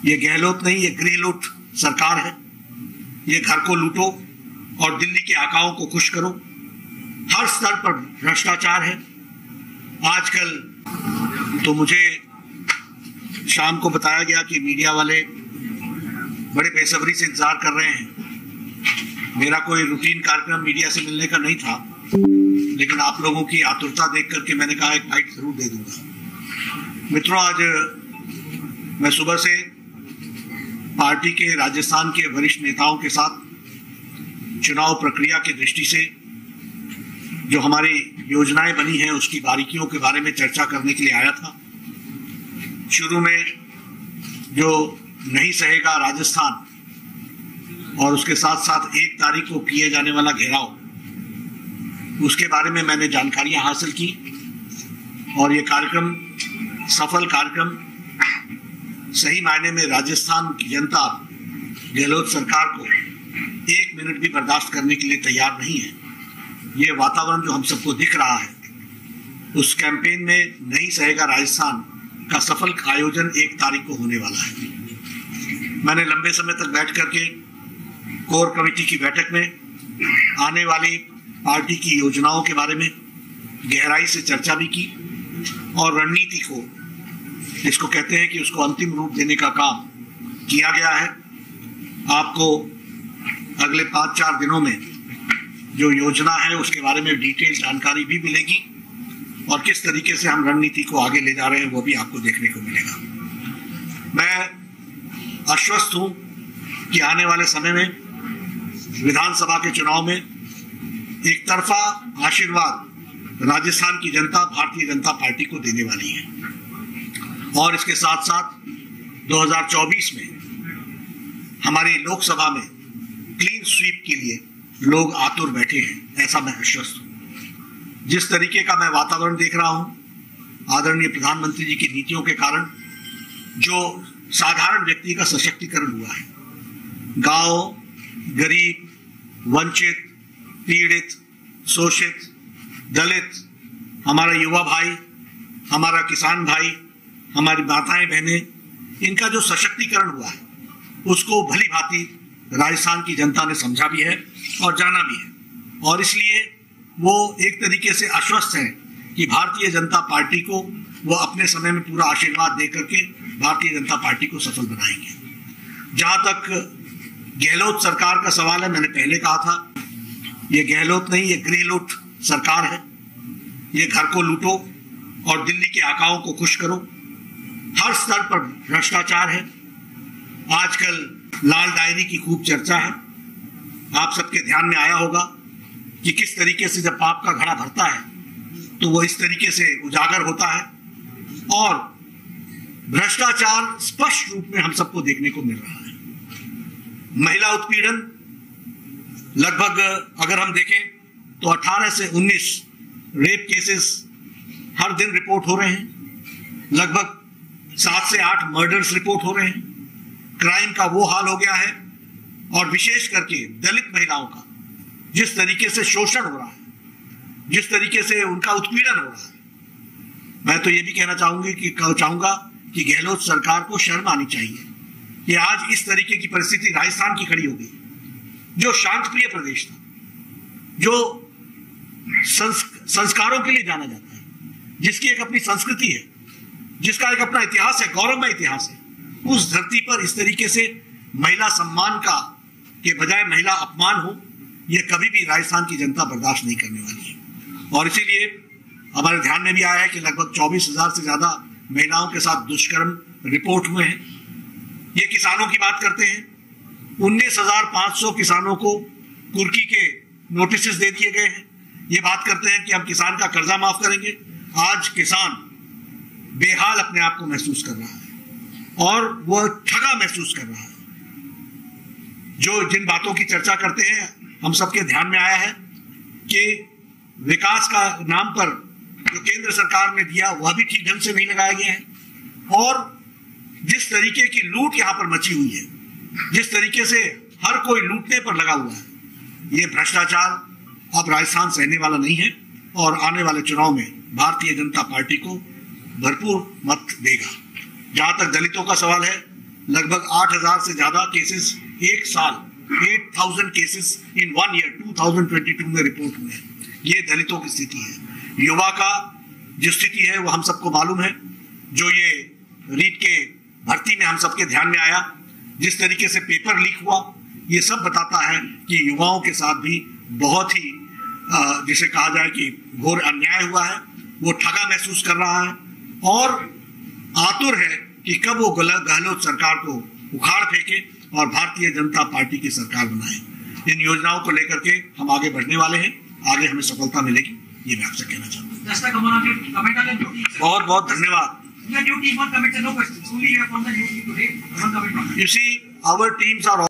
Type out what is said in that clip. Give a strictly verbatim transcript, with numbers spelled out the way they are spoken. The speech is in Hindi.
ये गहलोत नहीं, ये गृह लूट सरकार है। ये घर को लूटो और दिल्ली के आकाओं को खुश करो। हर स्तर पर भ्रष्टाचार है। आजकल तो मुझे शाम को बताया गया कि मीडिया वाले बड़े बेसब्री से इंतजार कर रहे हैं। मेरा कोई रूटीन कार्यक्रम मीडिया से मिलने का नहीं था, लेकिन आप लोगों की आतुरता देख करके मैंने कहा एक बाइट जरूर दे दूंगा। मित्रों, आज मैं सुबह से पार्टी के राजस्थान के वरिष्ठ नेताओं के साथ चुनाव प्रक्रिया की दृष्टि से जो हमारी योजनाएं बनी हैं उसकी बारीकियों के बारे में चर्चा करने के लिए आया था। शुरू में जो नहीं सहेगा राजस्थान और उसके साथ साथ एक तारीख को किए जाने वाला घेराव, उसके बारे में मैंने जानकारियां हासिल की और ये कार्यक्रम सफल कार्यक्रम सही मायने में राजस्थान की जनता गहलोत सरकार को एक मिनट भी बर्दाश्त करने के लिए तैयार नहीं है। ये वातावरण जो हम सबको दिख रहा है, उस कैंपेन में नहीं सहेगा राजस्थान का सफल आयोजन एक तारीख को होने वाला है। मैंने लंबे समय तक बैठ करके कोर कमेटी की बैठक में आने वाली पार्टी की योजनाओं के बारे में गहराई से चर्चा भी की और रणनीति को, जिसको कहते हैं कि उसको अंतिम रूप देने का काम किया गया है। आपको अगले पाँच चार दिनों में जो योजना है उसके बारे में डिटेल जानकारी भी मिलेगी और किस तरीके से हम रणनीति को आगे ले जा रहे हैं वो भी आपको देखने को मिलेगा। मैं आश्वस्त हूं कि आने वाले समय में विधानसभा के चुनाव में एक तरफा आशीर्वाद राजस्थान की जनता भारतीय जनता पार्टी को देने वाली है और इसके साथ साथ दो हज़ार चौबीस में हमारी लोकसभा में क्लीन स्वीप के लिए लोग आतुर बैठे हैं, ऐसा मैं आश्वस्त हूं। जिस तरीके का मैं वातावरण देख रहा हूं आदरणीय प्रधानमंत्री जी की नीतियों के कारण, जो साधारण व्यक्ति का सशक्तिकरण हुआ है, गांव, गरीब, वंचित, पीड़ित, शोषित, दलित, हमारा युवा भाई, हमारा किसान भाई, हमारी माताएं बहनें, इनका जो सशक्तिकरण हुआ है उसको भली भांति राजस्थान की जनता ने समझा भी है और जाना भी है और इसलिए वो एक तरीके से आश्वस्त है कि भारतीय जनता पार्टी को वो अपने समय में पूरा आशीर्वाद दे करके भारतीय जनता पार्टी को सफल बनाएंगे। जहां तक गहलोत सरकार का सवाल है, मैंने पहले कहा था, ये गहलोत नहीं, ये गृह लूट सरकार है। ये घर को लूटो और दिल्ली के आकाओं को खुश करो। हर स्तर पर भ्रष्टाचार है। आजकल लाल डायरी की खूब चर्चा है। आप सबके ध्यान में आया होगा कि किस तरीके से जब पाप का घड़ा भरता है तो वो इस तरीके से उजागर होता है और भ्रष्टाचार स्पष्ट रूप में हम सबको देखने को मिल रहा है। महिला उत्पीड़न लगभग अगर हम देखें तो अठारह से उन्नीस रेप केसेस हर दिन रिपोर्ट हो रहे हैं। लगभग सात से आठ मर्डर्स रिपोर्ट हो रहे हैं। क्राइम का वो हाल हो गया है और विशेष करके दलित महिलाओं का जिस तरीके से शोषण हो रहा है, जिस तरीके से उनका उत्पीड़न हो रहा है, मैं तो ये भी कहना चाहूंगी कि चाहूंगा कि गहलोत सरकार को शर्म आनी चाहिए कि आज इस तरीके की परिस्थिति राजस्थान की खड़ी हो गई, जो शांत प्रिय प्रदेश था, जो संस्कारों के लिए जाना जाता है, जिसकी एक अपनी संस्कृति है, जिसका एक अपना इतिहास है, गौरवमय इतिहास है, उस धरती पर इस तरीके से महिला सम्मान का के बजाय महिला अपमान हो, यह कभी भी राजस्थान की जनता बर्दाश्त नहीं करने वाली है। और इसीलिए हमारे ध्यान में भी आया है कि लगभग चौबीस हजार से ज्यादा महिलाओं के साथ दुष्कर्म रिपोर्ट हुए हैं। ये किसानों की बात करते हैं, उन्नीस हजार पांच सौ किसानों को कुर्की के नोटिस दे दिए गए हैं। ये बात करते हैं कि हम किसान का कर्जा माफ करेंगे। आज किसान बेहाल अपने आप को महसूस कर रहा है और वह ठगा महसूस कर रहा है। जो जिन बातों की चर्चा करते हैं, हम सबके ध्यान में आया है कि विकास का नाम पर जो केंद्र सरकार ने दिया वह भी ठीक ढंग से नहीं लगाया गया है और जिस तरीके की लूट यहां पर मची हुई है, जिस तरीके से हर कोई लूटने पर लगा हुआ है, ये भ्रष्टाचार अब राजस्थान सहने वाला नहीं है और आने वाले चुनाव में भारतीय जनता पार्टी को भरपूर मत देगा। जहां तक दलितों का सवाल है, लगभग आठ हजार से ज्यादा केसेस एक साल, आठ हज़ार केसेस इन वन ईयर दो हज़ार बाईस में रिपोर्ट हुए हैं। ये दलितों की स्थिति है। युवा का जो स्थिति है वो हम सबको मालूम है। जो ये रीट के भर्ती में हम सबके ध्यान में आया, जिस तरीके से पेपर लीक हुआ, ये सब बताता है कि युवाओं के साथ भी बहुत ही जिसे कहा जाए कि घोर अन्याय हुआ है। वो ठगा महसूस कर रहा है और आतुर है कि कब वो गहलोत सरकार को उखाड़ फेंके और भारतीय जनता पार्टी की सरकार बनाए। इन योजनाओं को लेकर के हम आगे बढ़ने वाले हैं, आगे हमें सफलता मिलेगी, ये मैं आपसे कहना चाहता हूँ। बहुत बहुत धन्यवाद। Your new team won't commit to no questions. Only you have found the new team today. One comment on that. You see, our teams are